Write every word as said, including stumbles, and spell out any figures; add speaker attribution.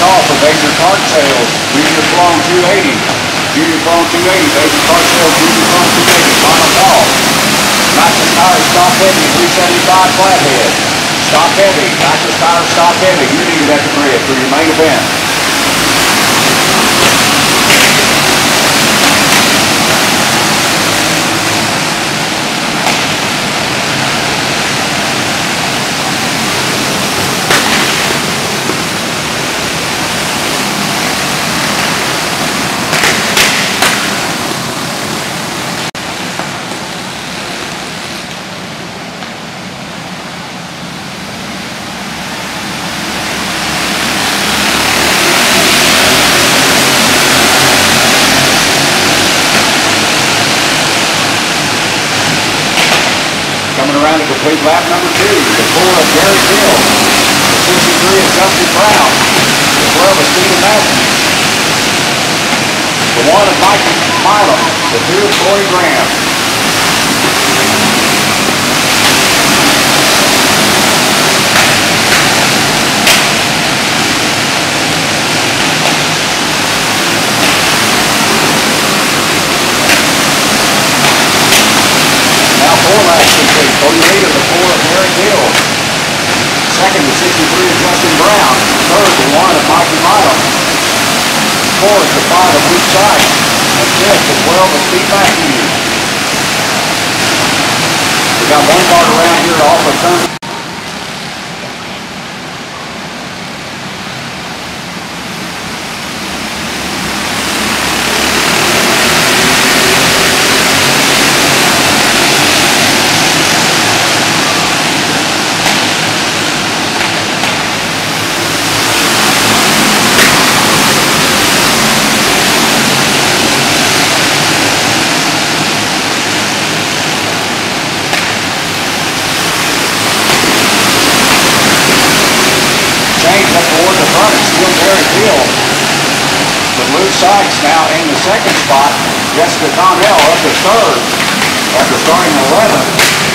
Speaker 1: call for Major Cart Sales, Junior Clone two eighty. Junior Clone two eighty, Major Cart Sales, Junior Clone two eighty. Final call. Maxxis Tires Stock Heavy, three seventy-five Flathead. Stock Heavy, Maxxis Tires Stock Heavy. You're needed at the grid for your main event. Coming around to complete lap number two, the four of Gary Hill, the sixty-three of Justin Brown, the twelve of Stephen Matthews, the one of Mikey Milam, the two of Corey Graham. Four laps complete. forty-eight of the four of Gary Hill. Second, the sixty-three of Justin Brown. Third, the one of Mikey Milam. Fourth, the five of Luke Sykes. And fifth, the twelve of Steve Matthews. We got one car around here off of turn. Change up toward the front, it's still Gary Hill. But Luke Sykes now in the second spot. Jessica Connell up to third after starting eleventh.